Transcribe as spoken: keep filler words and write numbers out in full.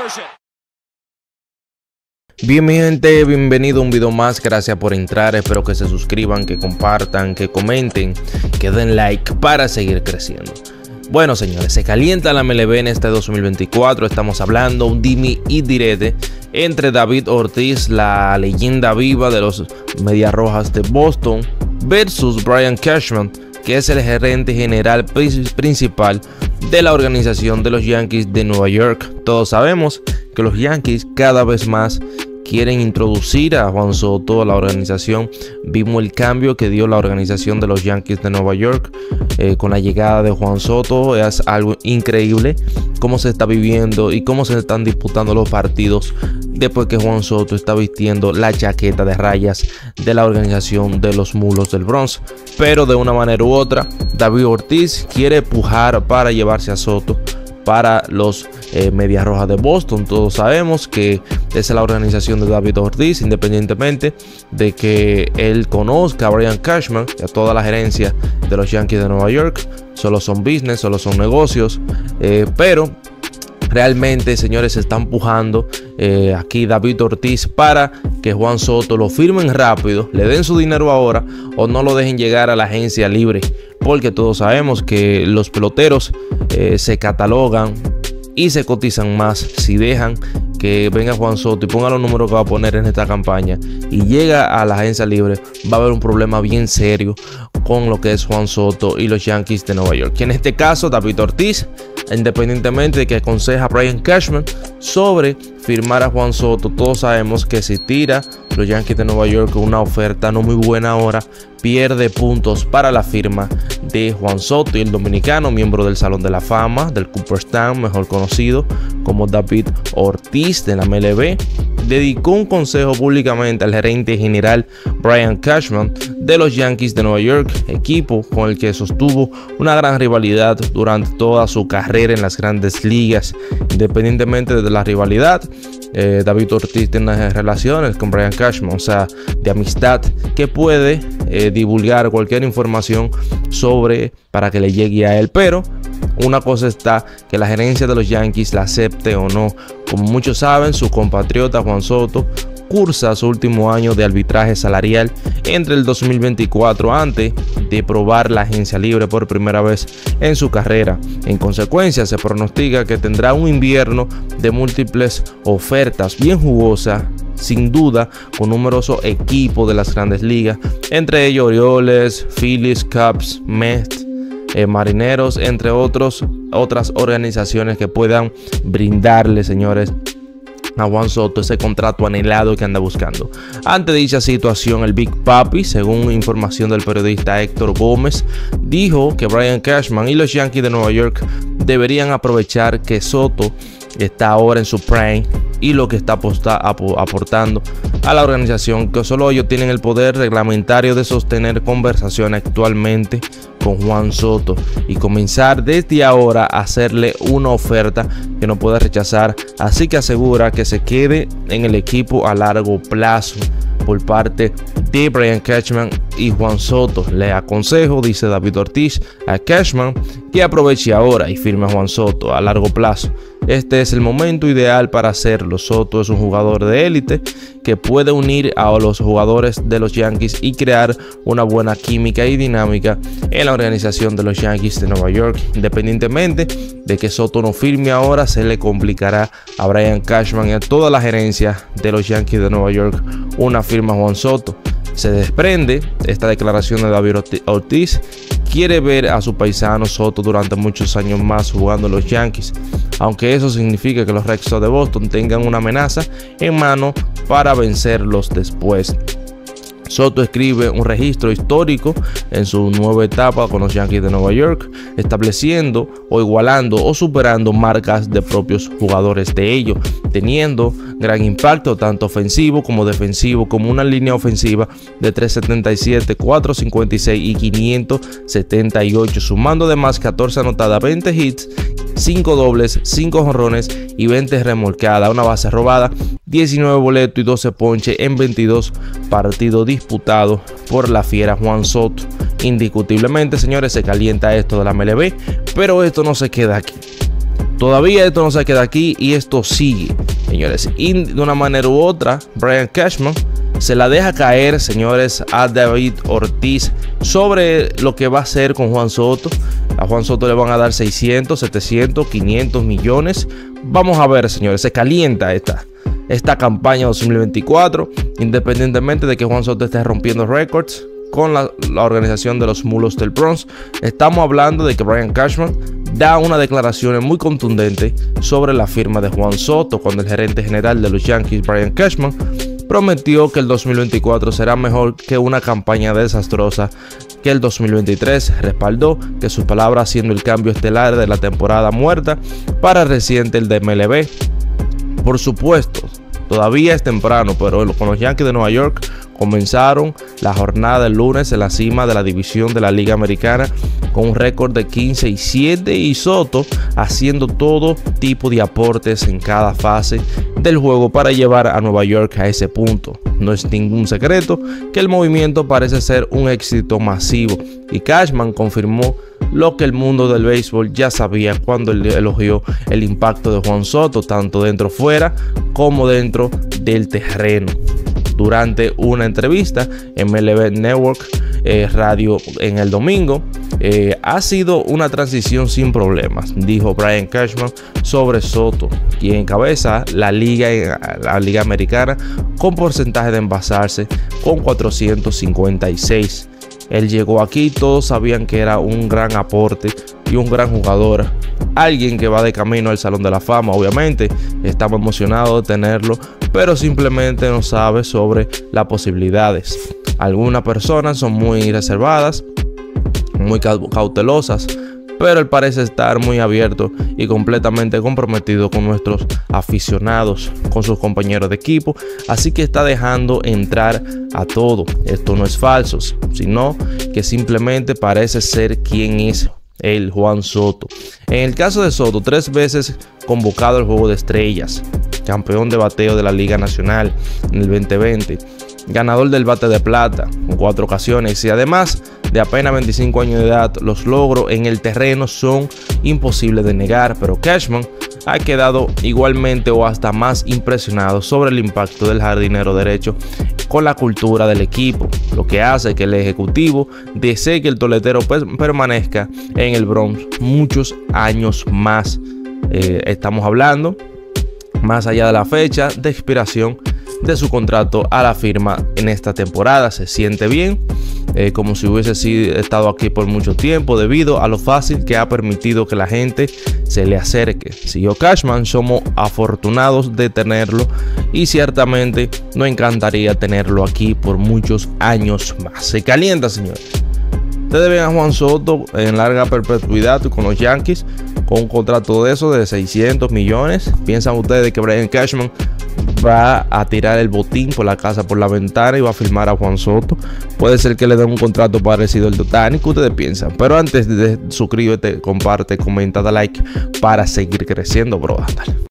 Bien, mi gente, bienvenido a un video más. Gracias por entrar, espero que se suscriban, que compartan, que comenten, que den like para seguir creciendo. Bueno, señores, se calienta la M L B en este dos mil veinticuatro. Estamos hablando un dime y direte entre David Ortiz, la leyenda viva de los Medias Rojas de Boston, versus Brian Cashman, que es el gerente general principal de la organización de los Yankees de Nueva York. Todos sabemos que los Yankees cada vez más quieren introducir a Juan Soto a la organización. Vimos el cambio que dio la organización de los Yankees de Nueva York eh, con la llegada de Juan Soto. Es algo increíble cómo se está viviendo y cómo se están disputando los partidos después que Juan Soto está vistiendo la chaqueta de rayas de la organización de los Mulos del Bronx. Pero de una manera u otra, David Ortiz quiere pujar para llevarse a Soto para los eh, Medias Rojas de Boston. Todos sabemos que es la organización de David Ortiz, independientemente de que él conozca a Brian Cashman y a toda la gerencia de los Yankees de Nueva York. Solo son business, solo son negocios, eh, pero realmente, señores, se está empujando eh, aquí David Ortiz para que Juan Soto lo firmen rápido, le den su dinero ahora o no lo dejen llegar a la agencia libre, porque todos sabemos que los peloteros eh, se catalogan y se cotizan más si dejan que venga Juan Soto y ponga los números que va a poner en esta campaña y llega a la agencia libre. Va a haber un problema bien serio con lo que es Juan Soto y los Yankees de Nueva York. Y en este caso, David Ortiz, independientemente de que aconseja a Brian Cashman sobre firmar a Juan Soto, todos sabemos que si tira los Yankees de Nueva York con una oferta no muy buena ahora, pierde puntos para la firma de Juan Soto. Y el dominicano, miembro del Salón de la Fama del Cooperstown, mejor conocido como David Ortiz de la M L B, dedicó un consejo públicamente al gerente general Brian Cashman de los Yankees de Nueva York, equipo con el que sostuvo una gran rivalidad durante toda su carrera en las grandes ligas. Independientemente de la rivalidad, eh, David Ortiz tiene relaciones con Brian Cashman, o sea, de amistad, que puede eh, divulgar cualquier información sobre para que le llegue a él. Pero una cosa está que la gerencia de los Yankees la acepte o no. Como muchos saben, su compatriota Juan Soto cursa su último año de arbitraje salarial entre el dos mil veinticuatro antes de probar la agencia libre por primera vez en su carrera. En consecuencia, se pronostica que tendrá un invierno de múltiples ofertas bien jugosas, sin duda, con numerosos equipos de las grandes ligas, entre ellos Orioles, Phillies, Cubs, Mets, Eh, Marineros, entre otros otras organizaciones que puedan brindarle, señores, a Juan Soto ese contrato anhelado que anda buscando. Ante dicha situación, el Big Papi, según información del periodista Héctor Gómez, dijo que Brian Cashman y los Yankees de Nueva York deberían aprovechar que Soto está ahora en su prime y lo que está aportando a la organización, que solo ellos tienen el poder reglamentario de sostener conversaciones actualmente con Juan Soto y comenzar desde ahora a hacerle una oferta que no pueda rechazar. Así que asegura que se quede en el equipo a largo plazo por parte de Brian Cashman y Juan Soto. Le aconsejo, dice David Ortiz, a Cashman que aproveche ahora y firme a Juan Soto a largo plazo. Este es el momento ideal para hacerlo. Soto es un jugador de élite que puede unir a los jugadores de los Yankees y crear una buena química y dinámica en la organización de los Yankees de Nueva York. Independientemente de que Soto no firme ahora, se le complicará a Brian Cashman y a toda la gerencia de los Yankees de Nueva York una firma a Juan Soto. Se desprende esta declaración de David Ortiz. Quiere ver a su paisano Soto durante muchos años más jugando los Yankees, aunque eso significa que los Red Sox de Boston tengan una amenaza en mano para vencerlos después. Soto escribe un registro histórico en su nueva etapa con los Yankees de Nueva York, estableciendo o igualando o superando marcas de propios jugadores de ellos, teniendo gran impacto tanto ofensivo como defensivo, como una línea ofensiva de trescientos setenta y siete, cuatrocientos cincuenta y seis y quinientos setenta y ocho, sumando además catorce anotadas, veinte hits, cinco dobles, cinco jonrones y veinte remolcadas, una base robada, diecinueve boletos y doce ponches en veintidós partidos disputados por la fiera Juan Soto. Indiscutiblemente, señores, se calienta esto de la M L B, pero esto no se queda aquí. Todavía esto no se queda aquí y esto sigue, señores. Y de una manera u otra, Brian Cashman se la deja caer, señores, a David Ortiz sobre lo que va a hacer con Juan Soto. A Juan Soto le van a dar seiscientos, setecientos, quinientos millones. Vamos a ver, señores, se calienta esta, esta campaña dos mil veinticuatro, independientemente de que Juan Soto esté rompiendo récords con la, la organización de los Mulos del Bronx. Estamos hablando de que Brian Cashman da una declaración muy contundente sobre la firma de Juan Soto, cuando el gerente general de los Yankees, Brian Cashman, prometió que el dos mil veinticuatro será mejor que una campaña desastrosa que el dos mil veintitrés. Respaldó que sus palabras, siendo el cambio estelar de la temporada muerta para reciente el de M L B. Por supuesto, todavía es temprano, pero con los Yankees de Nueva York comenzaron la jornada del lunes en la cima de la división de la Liga Americana con un récord de quince y siete, y Soto haciendo todo tipo de aportes en cada fase del juego para llevar a Nueva York a ese punto. No es ningún secreto que el movimiento parece ser un éxito masivo, y Cashman confirmó lo que el mundo del béisbol ya sabía cuando elogió el impacto de Juan Soto, tanto dentro fuera como dentro del terreno. Durante una entrevista en M L B Network eh, Radio en el domingo, eh, ha sido una transición sin problemas, dijo Brian Cashman sobre Soto, quien encabeza la liga, la liga americana con porcentaje de envasarse con cuatrocientos cincuenta y seis. Él llegó aquí, todos sabían que era un gran aporte y un gran jugador, alguien que va de camino al Salón de la Fama. Obviamente estamos emocionados de tenerlo, pero simplemente no sabe sobre las posibilidades. Algunas personas son muy reservadas, muy cautelosas, pero él parece estar muy abierto y completamente comprometido con nuestros aficionados, con sus compañeros de equipo, así que está dejando entrar a todo. Esto no es falso, sino que simplemente parece ser quien es el Juan Soto. En el caso de Soto, tres veces convocado al Juego de Estrellas, campeón de bateo de la Liga Nacional en el veinte veinte, ganador del bate de plata en cuatro ocasiones, y además de apenas veinticinco años de edad, los logros en el terreno son imposibles de negar, pero Cashman ha quedado igualmente o hasta más impresionado sobre el impacto del jardinero derecho con la cultura del equipo, lo que hace que el ejecutivo desee que el toletero pues, permanezca en el Bronx muchos años más. Eh, estamos hablando más allá de la fecha de expiración de su contrato a la firma en esta temporada. Se siente bien, eh, como si hubiese sido, estado aquí por mucho tiempo, debido a lo fácil que ha permitido que la gente se le acerque. Siguió Cashman, somos afortunados de tenerlo y ciertamente nos encantaría tenerlo aquí por muchos años más. Se calienta, señores. Ustedes ven a Juan Soto en larga perpetuidad con los Yankees, con un contrato de eso de seiscientos millones. ¿Piensan ustedes que Brian Cashman va a tirar el botín por la casa por la ventana y va a firmar a Juan Soto? Puede ser que le den un contrato parecido al de Ohtani. ¿Qué ustedes piensan? Pero antes de suscríbete, comparte, comenta, da like para seguir creciendo, bro. Hasta